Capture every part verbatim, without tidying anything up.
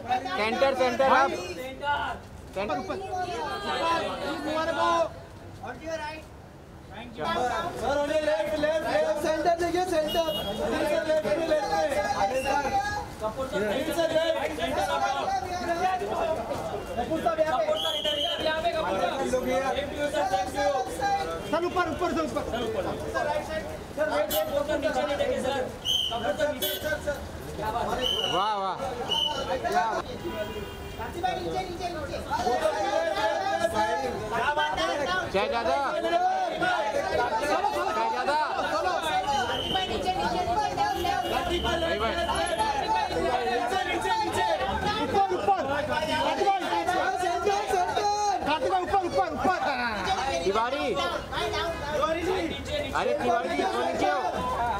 Centre centre आप centre ऊपर sir उन्हें लेफ्ट लेफ्ट सेंटर देखिए सेंटर सपोर्ट सर लेफ्ट से लेफ्ट सेंटर सपोर्ट सर यहां पे यहां पे सपोर्ट सर ऊपर ऊपर से ऊपर सर ऊपर sir right side sir wait wait sir नीचे नहीं देंगे सर सपोर्ट सर नीचे सर सर क्या बात है वाह वाह कांति भाई नीचे नीचे नीचे क्या बात है जय दादा जय दादा कांति भाई नीचे नीचे नीचे डाउन डाउन कांति भाई भाई भाई नीचे नीचे नीचे ऊपर ऊपर कांति भाई सेंटर सेंटर कांति भाई ऊपर ऊपर ऊपर तिवारी तिवारी जी अरे तिवारी जी तो नीचे हो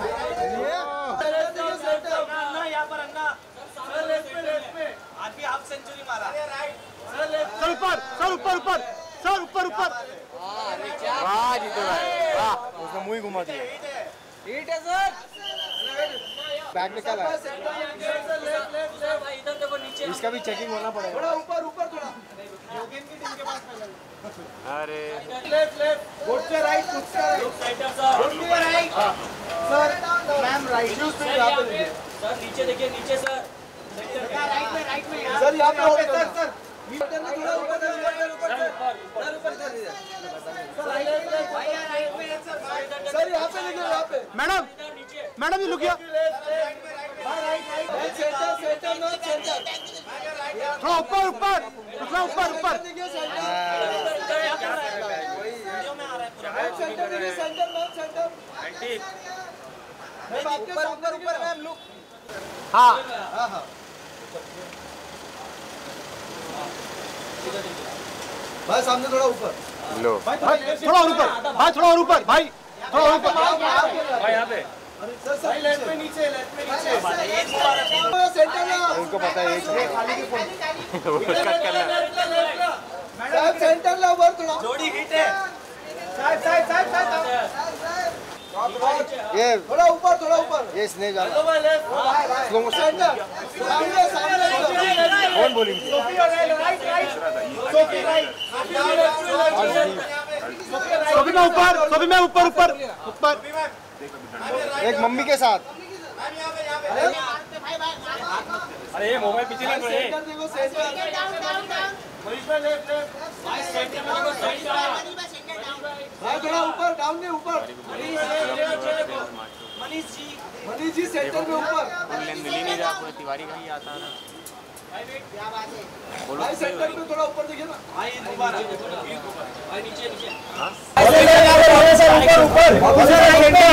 अन्ना यहाँ पर अन्ना सर लेफ्ट पे लेफ्ट पे आज भी हाफ सेंचुरी मारा सर लेफ्ट सर ऊपर सर ऊपर ऊपर सर ऊपर ऊपर वाह जीतो भाई वाह उसने मुंह ही घुमा दिया। हिट है सर बैग निकाला है। भाई इधर देखो नीचे इसका भी चेकिंग होना पड़ेगा। थोड़ा ऊपर ऊपर थोड़ा योगेन की टीम के पास अरे लेफ्ट लेफ्ट गुड से राइट गुड से राइट सेंटर सर गुड से राइट सर मैम राइट यूज पे यहां पे सर नीचे देखिए नीचे सर राइट में राइट में सर यहां पे सर सर मीटर में थोड़ा ऊपर सर ऊपर ऊपर सर ऊपर कर दीजिए सर राइट भाई राइट में सर सर यहां पे देखिए यहां पे मैडम मैडम ये लुकिया सेंटर सेंटर नो सेंटर थोड़ा ऊपर ऊपर थोड़ा ऊपर ऊपर सेंटर देखिए सेंटर नो सेंटर ऊपर ऊपर ऊपर मैम लुक हाँ हां हां भाई सामने थोड़ा ऊपर लो भाई थोड़ा और ऊपर भाई थोड़ा और ऊपर भाई थोड़ा और ऊपर भाई यहां पे सर सर लेफ्ट पे नीचे लेफ्ट पे नीचे सेंटर ना उनको पता है ये खाली की फोन कट करना मैडम सेंटर ला ऊपर थोड़ा जोड़ी हिट है साइड साइड साइड साइड ये थोड़ा ऊपर थोड़ा ऊपर ये स्नेह जाना हेलो भाई लेफ्ट स्लो मोशन सेंटर सामने सामने कौन बोलेंगे Sophie right right Sophie right Sophie में ऊपर सोफी में ऊपर ऊपर ऊपर एक मम्मी के साथ अरे ये मोबाइल पीछे नहीं पड़े सेंटर देखो centre down down down Manish भाई लेफ्ट लेफ्ट भाई सेंटर में देखो सेंटर भाई थोड़ा ऊपर डाउन नहीं ऊपर मनीष जी मनीष जी सेंटर में ऊपर मिल ही नहीं रहा पूरा तिवारी का ही आता ना भाई सेंटर में थोड़ा ऊपर देखिए ना भाई दोबारा भाई नीचे नीचे ऊपर ऊपर ऑफिसर सेंटर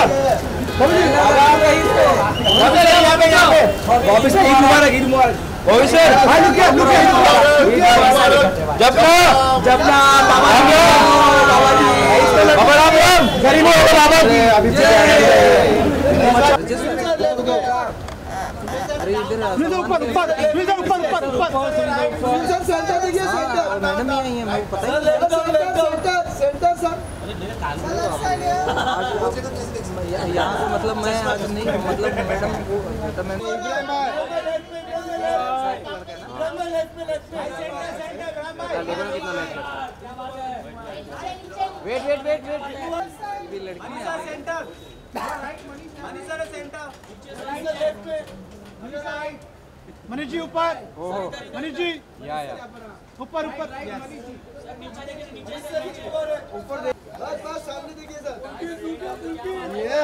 ऑफिसर ईद मुबारक ईद मुबारक ऑफिसर भाई लुकिया लुकिया जपना जपना बाबा जी बाबा राम राम गरीबों बाबा जी अभी ऊपर ऊपर ऊपर ऊपर ऊपर सेंटर देखिए सेंटर मैडम ही नहीं है मुझे पता है सेंटर सेंटर सर यहाँ से मतलब मैं आज नहीं मतलब मैडम को मतलब मैं वेट वेट वेट वेट भी लड़की है centre Manish sir centre left पे मनीष जी ऊपर मनीष जी या या ऊपर ऊपर ऊपर बस बस सामने देखिए सर ये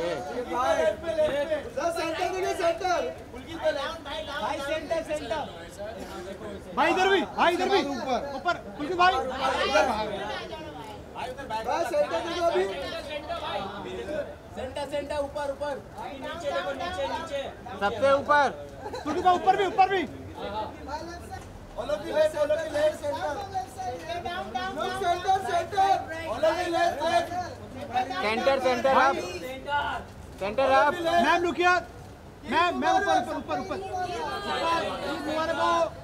सर सेंटर देखिए सेंटर भाई सेंटर सेंटर भाई इधर भी भाई इधर भी ऊपर ऊपर कुलकी भाई इधर भाई सेंटर देखो अभी सेंटर सेंटर ऊपर ऊपर नीचे देखो नीचे नीचे सबसे ऊपर कुलकी भाई ऊपर भी ऊपर भी all of the left all of the left centre down down centre centre all of the left left centre centre आप सेंटर आप मैम लुकिया मैम मैम ऊपर ऊपर ऊपर ऊपर